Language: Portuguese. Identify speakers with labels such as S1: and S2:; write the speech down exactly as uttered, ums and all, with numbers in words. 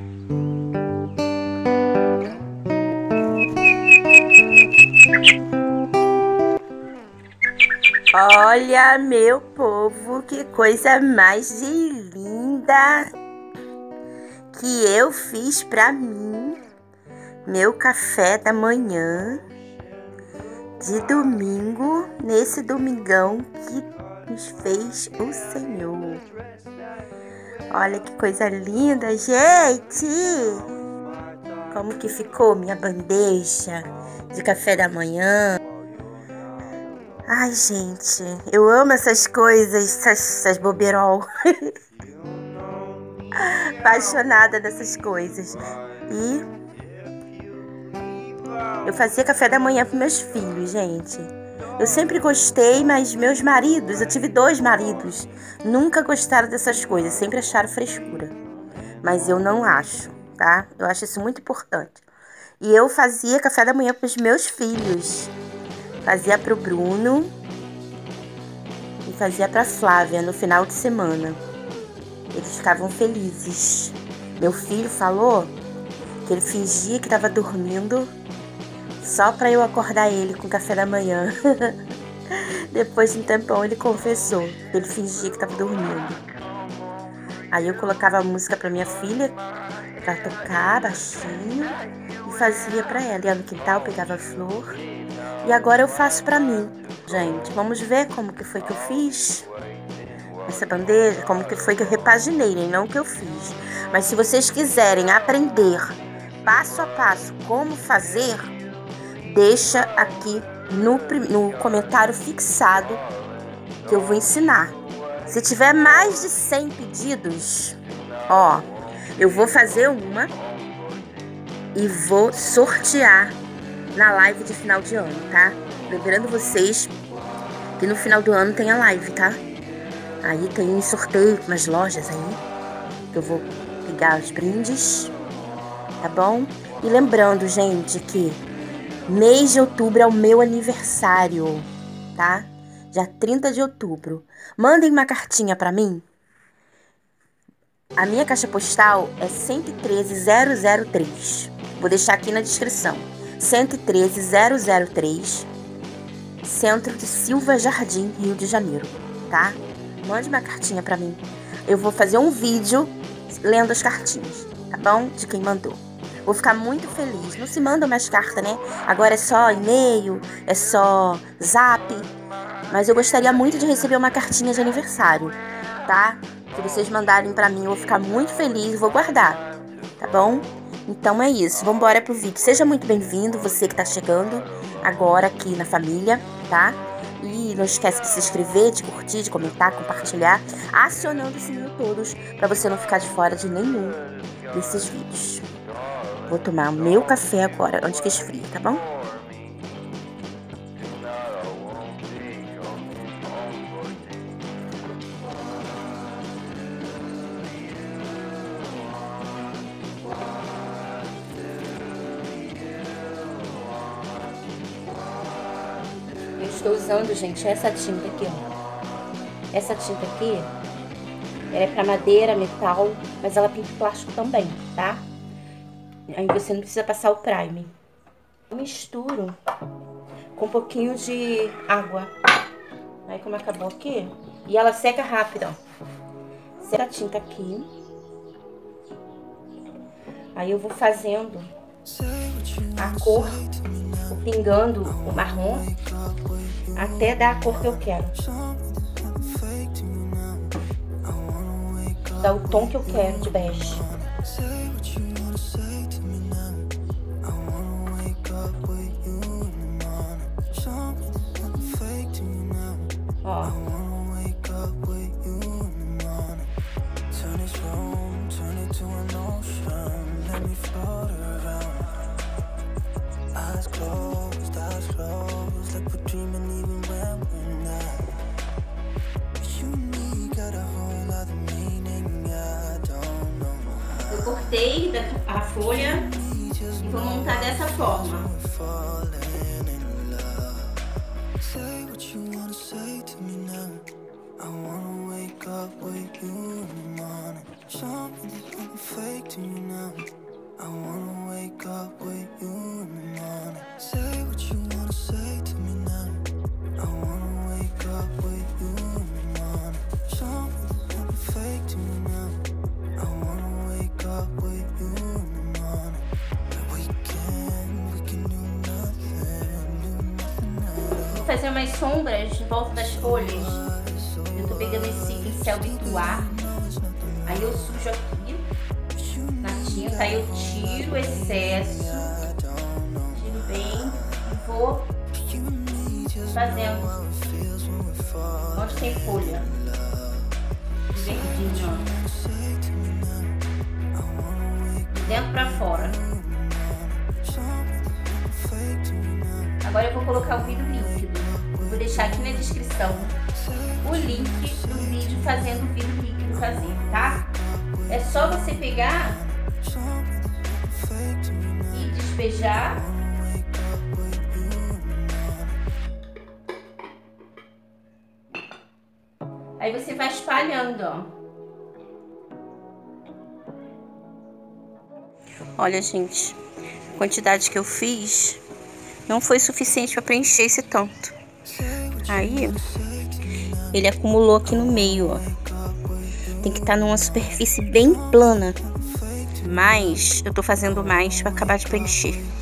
S1: Olha, meu povo, que coisa mais linda que eu fiz pra mim. Meu café da manhã de domingo, nesse domingão que nos fez o Senhor. Olha que coisa linda, gente! Como que ficou minha bandeja de café da manhã? Ai, gente, eu amo essas coisas, essas, essas boberol. Apaixonada dessas coisas. E eu fazia café da manhã para meus filhos, gente. Eu sempre gostei, mas meus maridos, eu tive dois maridos, nunca gostaram dessas coisas, sempre acharam frescura. Mas eu não acho, tá? Eu acho isso muito importante. E eu fazia café da manhã para os meus filhos. Fazia para o Bruno e fazia para a Flávia no final de semana. Eles ficavam felizes. Meu filho falou que ele fingia que estava dormindo só para eu acordar ele com café da manhã. Depois de um tempão ele confessou que ele fingia que estava dormindo. Aí eu colocava a música para minha filha para tocar baixinho e fazia para ela. Ia no quintal, pegava a flor. E agora eu faço para mim. Gente, vamos ver como que foi que eu fiz essa bandeja, como que foi que eu repaginei, né? Não que eu fiz. Mas se vocês quiserem aprender passo a passo como fazer, deixa aqui no, no comentário fixado que eu vou ensinar. Se tiver mais de cem pedidos, ó, eu vou fazer uma e vou sortear na live de final de ano, tá? Lembrando vocês que no final do ano tem a live, tá? Aí tem um sorteio com umas lojas aí, que eu vou pegar os brindes, tá bom? E lembrando, gente, que mês de outubro é o meu aniversário, tá? Dia trinta de outubro. Mandem uma cartinha pra mim. A minha caixa postal é cento e treze zero zero três. Vou deixar aqui na descrição. cento e treze zero zero três, Centro de Silva Jardim, Rio de Janeiro, tá? Mande uma cartinha pra mim. Eu vou fazer um vídeo lendo as cartinhas, tá bom? De quem mandou. Vou ficar muito feliz. Não se manda mais carta, né? Agora é só e-mail, é só zap. Mas eu gostaria muito de receber uma cartinha de aniversário, tá? Se vocês mandarem pra mim, eu vou ficar muito feliz e vou guardar, tá bom? Então é isso, vamos embora pro vídeo. Seja muito bem-vindo, você que tá chegando agora aqui na família, tá? E não esquece de se inscrever, de curtir, de comentar, compartilhar, acionando o sininho todos, pra você não ficar de fora de nenhum desses vídeos. Vou tomar o meu café agora, antes que esfrie, tá bom? Eu estou usando, gente, essa tinta aqui, ó. Essa tinta aqui, ela é pra madeira, metal, mas ela pinta plástico também, tá? Aí você não precisa passar o primer. Eu misturo com um pouquinho de água. Aí como acabou aqui, e ela seca rápido, ó. Seca a tinta aqui. Aí eu vou fazendo a cor, vou pingando o marrom até dar a cor que eu quero. Dá o tom que eu quero de bege. Ó. Eu cortei a folha e vou montar dessa forma. I wanna wake up with you in the morning. Something fake
S2: to me now. I wanna wake up with you in the morning. Say what you wanna say to me now. I wanna wake up with you in the morning. Show me there's nothing fake to me now. I wanna wake up with you in the morning. We can, we can do nothing, do nothing at all.
S1: Vou fazer umas sombras em volta das folhas. Eu tô pegando esse pincel Bituá. Aí eu sujo aqui na tinta, aí eu tiro o excesso, tiro bem e vou fazendo onde tem folha, verdinho, ó, de dentro pra fora. Agora eu vou colocar o vidro líquido. Eu vou deixar aqui na descrição o link do vídeo fazendo o vidro líquido fazer, tá? É só você pegar e despejar. Aí você vai espalhando, ó. Olha, gente, a quantidade que eu fiz não foi suficiente para preencher esse tanto. Aí, ele acumulou aqui no meio, ó. Tem que estar numa superfície bem plana. Mas eu tô fazendo mais para acabar de preencher.